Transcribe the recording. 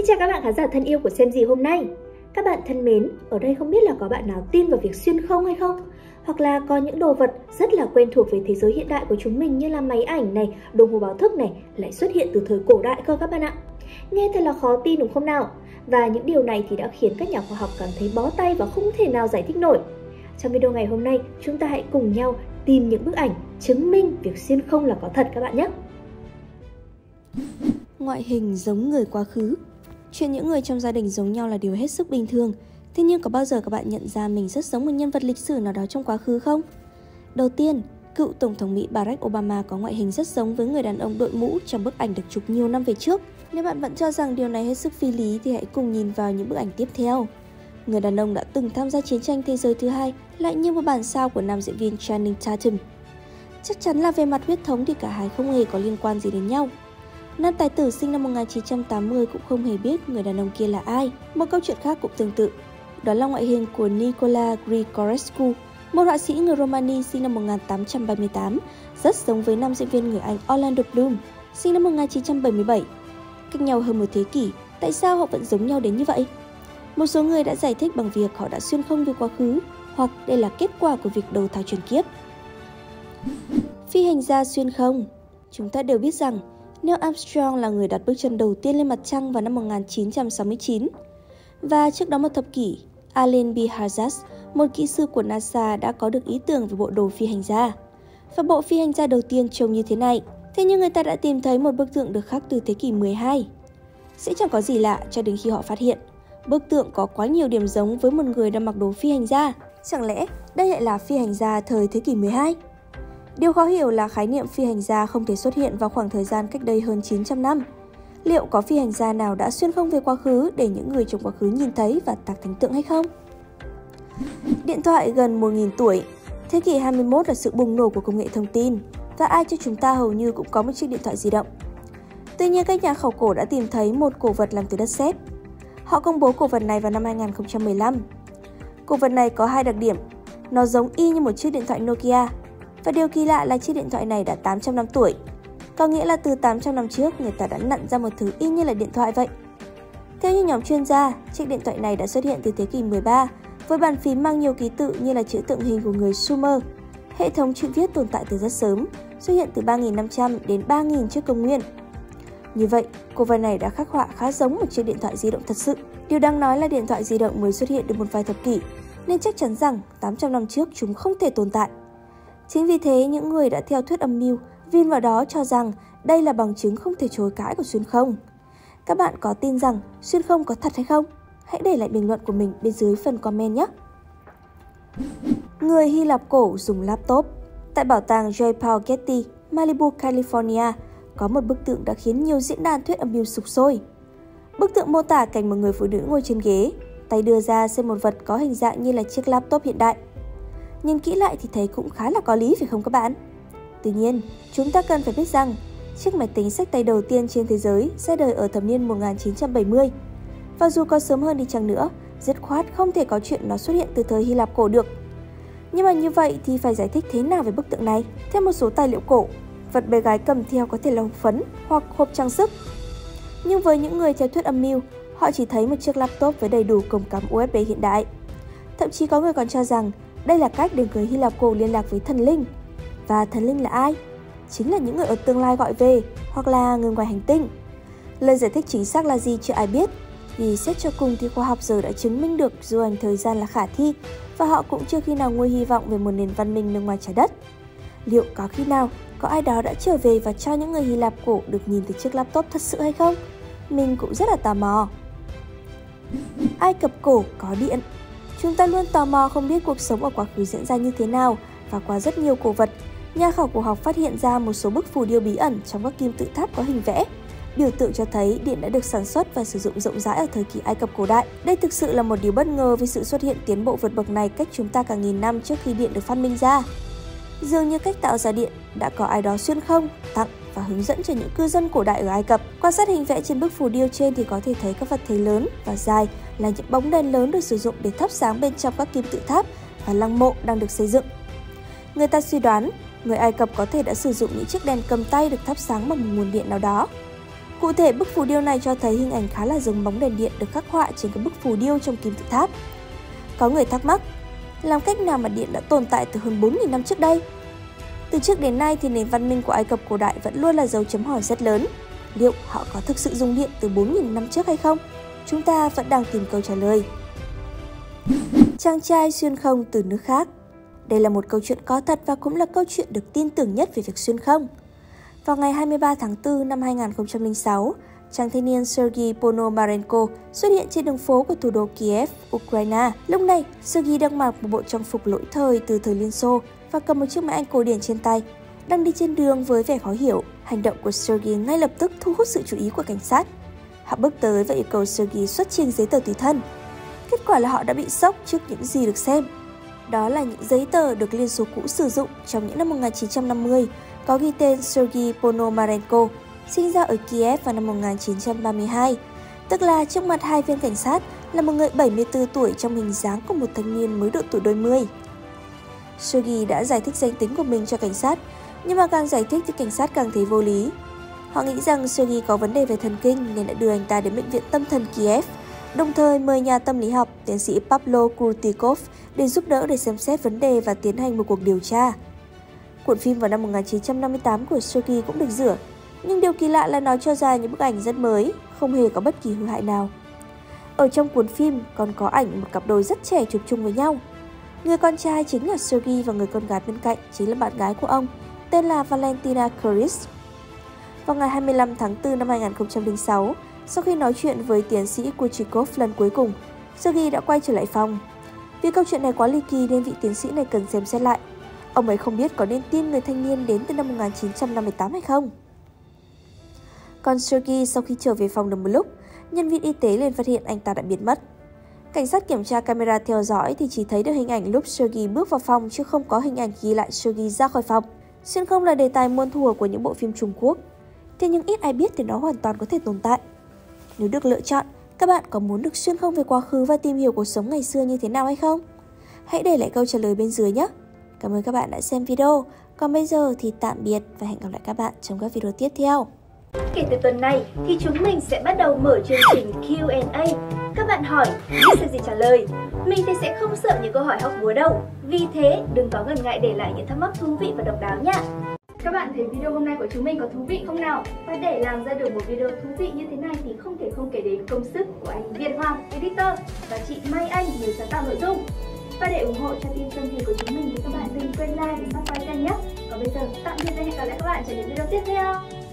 Xin chào các bạn khán giả thân yêu của Xem Gì hôm nay. Các bạn thân mến, ở đây không biết là có bạn nào tin vào việc xuyên không hay không? Hoặc là có những đồ vật rất là quen thuộc với thế giới hiện đại của chúng mình như là máy ảnh này, đồng hồ báo thức này lại xuất hiện từ thời cổ đại cơ các bạn ạ. Nghe thật là khó tin đúng không nào? Và những điều này thì đã khiến các nhà khoa học cảm thấy bó tay và không thể nào giải thích nổi. Trong video ngày hôm nay, chúng ta hãy cùng nhau tìm những bức ảnh chứng minh việc xuyên không là có thật các bạn nhé. Ngoại hình giống người quá khứ. Chuyện những người trong gia đình giống nhau là điều hết sức bình thường. Thế nhưng có bao giờ các bạn nhận ra mình rất giống một nhân vật lịch sử nào đó trong quá khứ không? Đầu tiên, cựu Tổng thống Mỹ Barack Obama có ngoại hình rất giống với người đàn ông đội mũ trong bức ảnh được chụp nhiều năm về trước. Nếu bạn vẫn cho rằng điều này hết sức phi lý thì hãy cùng nhìn vào những bức ảnh tiếp theo. Người đàn ông đã từng tham gia chiến tranh thế giới thứ hai lại như một bản sao của nam diễn viên Channing Tatum. Chắc chắn là về mặt huyết thống thì cả hai không hề có liên quan gì đến nhau. Nam tài tử sinh năm 1980 cũng không hề biết người đàn ông kia là ai. Một câu chuyện khác cũng tương tự. Đó là ngoại hình của Nicola Grigorescu, một họa sĩ người Romania sinh năm 1838, rất giống với nam diễn viên người Anh Orlando Bloom, sinh năm 1977. Cách nhau hơn một thế kỷ, tại sao họ vẫn giống nhau đến như vậy? Một số người đã giải thích bằng việc họ đã xuyên không về quá khứ, hoặc đây là kết quả của việc đầu thai chuyển kiếp. Phi hành gia xuyên không. Chúng ta đều biết rằng Neil Armstrong là người đặt bước chân đầu tiên lên mặt trăng vào năm 1969. Và trước đó một thập kỷ, Alan B. Harzas, một kỹ sư của NASA đã có được ý tưởng về bộ đồ phi hành gia. Và bộ phi hành gia đầu tiên trông như thế này. Thế nhưng người ta đã tìm thấy một bức tượng được khắc từ thế kỷ 12. Sẽ chẳng có gì lạ cho đến khi họ phát hiện bức tượng có quá nhiều điểm giống với một người đang mặc đồ phi hành gia. Chẳng lẽ đây lại là phi hành gia thời thế kỷ 12? Điều khó hiểu là khái niệm phi hành gia không thể xuất hiện vào khoảng thời gian cách đây hơn 900 năm. Liệu có phi hành gia nào đã xuyên không về quá khứ để những người trong quá khứ nhìn thấy và tạc thành tượng hay không? Điện thoại gần 1000 tuổi. Thế kỷ 21 là sự bùng nổ của công nghệ thông tin và ai trong chúng ta hầu như cũng có một chiếc điện thoại di động. Tuy nhiên, các nhà khảo cổ đã tìm thấy một cổ vật làm từ đất sét. Họ công bố cổ vật này vào năm 2015. Cổ vật này có hai đặc điểm. Nó giống y như một chiếc điện thoại Nokia. Và điều kỳ lạ là chiếc điện thoại này đã 800 năm tuổi. Có nghĩa là từ 800 năm trước, người ta đã nặn ra một thứ y như là điện thoại vậy. Theo như nhóm chuyên gia, chiếc điện thoại này đã xuất hiện từ thế kỷ 13 với bàn phím mang nhiều ký tự như là chữ tượng hình của người Sumer. Hệ thống chữ viết tồn tại từ rất sớm, xuất hiện từ 3500 đến 3000 trước công nguyên. Như vậy, cổ vật này đã khắc họa khá giống một chiếc điện thoại di động thật sự. Điều đáng nói là điện thoại di động mới xuất hiện được một vài thập kỷ, nên chắc chắn rằng 800 năm trước chúng không thể tồn tại. Chính vì thế, những người đã theo thuyết âm mưu vin vào đó cho rằng đây là bằng chứng không thể chối cãi của xuyên không. Các bạn có tin rằng xuyên không có thật hay không? Hãy để lại bình luận của mình bên dưới phần comment nhé! Người Hy Lạp cổ dùng laptop. Tại bảo tàng J. Paul Getty, Malibu, California, có một bức tượng đã khiến nhiều diễn đàn thuyết âm mưu sục sôi. Bức tượng mô tả cảnh một người phụ nữ ngồi trên ghế, tay đưa ra xem một vật có hình dạng như là chiếc laptop hiện đại. Nhìn kỹ lại thì thấy cũng khá là có lý phải không các bạn? Tuy nhiên, chúng ta cần phải biết rằng chiếc máy tính xách tay đầu tiên trên thế giới ra đời ở thập niên 1970. Và dù có sớm hơn đi chăng nữa, dứt khoát không thể có chuyện nó xuất hiện từ thời Hy Lạp cổ được. Nhưng mà như vậy thì phải giải thích thế nào về bức tượng này? Theo một số tài liệu cổ, vật bé gái cầm theo có thể là hộp phấn hoặc hộp trang sức. Nhưng với những người theo thuyết âm mưu, họ chỉ thấy một chiếc laptop với đầy đủ cổng cắm USB hiện đại. Thậm chí có người còn cho rằng đây là cách để người Hy Lạp cổ liên lạc với thần linh. Và thần linh là ai? Chính là những người ở tương lai gọi về, hoặc là người ngoài hành tinh. Lời giải thích chính xác là gì chưa ai biết, vì xét cho cùng thì khoa học giờ đã chứng minh được du hành thời gian là khả thi, và họ cũng chưa khi nào nguôi hy vọng về một nền văn minh bên ngoài trái đất. Liệu có khi nào có ai đó đã trở về và cho những người Hy Lạp cổ được nhìn thấy chiếc laptop thật sự hay không? Mình cũng rất là tò mò. Ai Cập cổ có điện. Chúng ta luôn tò mò không biết cuộc sống ở quá khứ diễn ra như thế nào, và qua rất nhiều cổ vật, nhà khảo cổ học phát hiện ra một số bức phù điêu bí ẩn trong các kim tự tháp có hình vẽ, biểu tượng cho thấy điện đã được sản xuất và sử dụng rộng rãi ở thời kỳ Ai Cập cổ đại. Đây thực sự là một điều bất ngờ vì sự xuất hiện tiến bộ vượt bậc này cách chúng ta cả nghìn năm trước khi điện được phát minh ra. Dường như cách tạo ra điện đã có ai đó xuyên không, tặng và hướng dẫn cho những cư dân cổ đại ở Ai Cập. Quan sát hình vẽ trên bức phù điêu trên thì có thể thấy các vật thể lớn và dài là những bóng đèn lớn được sử dụng để thắp sáng bên trong các kim tự tháp và lăng mộ đang được xây dựng. Người ta suy đoán người Ai Cập có thể đã sử dụng những chiếc đèn cầm tay được thắp sáng bằng một nguồn điện nào đó. Cụ thể, bức phù điêu này cho thấy hình ảnh khá là giống bóng đèn điện được khắc họa trên cái bức phù điêu trong kim tự tháp. Có người thắc mắc, làm cách nào mà điện đã tồn tại từ hơn 4.000 năm trước đây? Từ trước đến nay thì nền văn minh của Ai Cập cổ đại vẫn luôn là dấu chấm hỏi rất lớn. Liệu họ có thực sự dùng điện từ 4.000 năm trước hay không? Chúng ta vẫn đang tìm câu trả lời. Chàng trai xuyên không từ nước khác. Đây là một câu chuyện có thật và cũng là câu chuyện được tin tưởng nhất về việc xuyên không. Vào ngày 23 tháng 4 năm 2006, chàng thanh niên Sergei Ponomarenko xuất hiện trên đường phố của thủ đô Kiev, Ukraine. Lúc này, Sergei đang mặc một bộ trang phục lỗi thời từ thời Liên Xô và cầm một chiếc máy ảnh cổ điển trên tay. Đang đi trên đường với vẻ khó hiểu, hành động của Sergei ngay lập tức thu hút sự chú ý của cảnh sát. Họ bước tới và yêu cầu Sergei xuất trình giấy tờ tùy thân. Kết quả là họ đã bị sốc trước những gì được xem. Đó là những giấy tờ được Liên Xô cũ sử dụng trong những năm 1950, có ghi tên Sergei Ponomarenko, sinh ra ở Kiev vào năm 1932. Tức là trước mặt hai viên cảnh sát là một người 74 tuổi trong hình dáng của một thanh niên mới độ tuổi đôi mươi. Sergei đã giải thích danh tính của mình cho cảnh sát, nhưng mà càng giải thích thì cảnh sát càng thấy vô lý. Họ nghĩ rằng Sergei có vấn đề về thần kinh nên đã đưa anh ta đến bệnh viện tâm thần Kiev, đồng thời mời nhà tâm lý học tiến sĩ Pavlo Kurtikov để giúp đỡ để xem xét vấn đề và tiến hành một cuộc điều tra. Cuộn phim vào năm 1958 của Sergei cũng được rửa, nhưng điều kỳ lạ là nó cho ra những bức ảnh rất mới, không hề có bất kỳ hư hại nào. Ở trong cuốn phim còn có ảnh một cặp đôi rất trẻ chụp chung với nhau. Người con trai chính là Sergei và người con gái bên cạnh chính là bạn gái của ông, tên là Valentina Kuris. Vào ngày 25 tháng 4 năm 2006, sau khi nói chuyện với tiến sĩ Kurtikov lần cuối cùng, Sergei đã quay trở lại phòng. Vì câu chuyện này quá ly kỳ nên vị tiến sĩ này cần xem xét lại. Ông ấy không biết có nên tin người thanh niên đến từ năm 1958 hay không. Còn Sergei sau khi trở về phòng được một lúc, nhân viên y tế liền phát hiện anh ta đã biến mất. Cảnh sát kiểm tra camera theo dõi thì chỉ thấy được hình ảnh lúc Sergei bước vào phòng chứ không có hình ảnh ghi lại Sergei ra khỏi phòng. Xuyên không là đề tài muôn thuở của những bộ phim Trung Quốc. Thế nhưng ít ai biết thì nó hoàn toàn có thể tồn tại. Nếu được lựa chọn, các bạn có muốn được xuyên không về quá khứ và tìm hiểu cuộc sống ngày xưa như thế nào hay không? Hãy để lại câu trả lời bên dưới nhé! Cảm ơn các bạn đã xem video. Còn bây giờ thì tạm biệt và hẹn gặp lại các bạn trong các video tiếp theo. Kể từ tuần này thì chúng mình sẽ bắt đầu mở chương trình Q&A. Các bạn hỏi, biết sẽ gì trả lời. Mình thì sẽ không sợ những câu hỏi hóc búa đâu. Vì thế, đừng có ngần ngại để lại những thắc mắc thú vị và độc đáo nha. Các bạn thấy video hôm nay của chúng mình có thú vị không nào? Và để làm ra được một video thú vị như thế này thì không thể không kể đến công sức của anh Việt Hoàng, editor, và chị Mai Anh, người sáng tạo nội dung. Và để ủng hộ cho team Sơn Gì của chúng mình thì các bạn đừng quên like và subscribe kênh nhé. Còn bây giờ, tạm biệt và hẹn gặp lại các bạn trong những video tiếp theo.